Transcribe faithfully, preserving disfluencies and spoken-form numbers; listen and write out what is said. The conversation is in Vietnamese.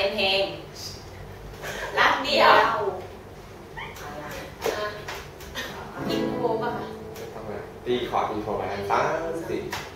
เป็นเพลงรักเดียวอินโทรป่ะคะตีคอร์ดอินโทรไปสามสี่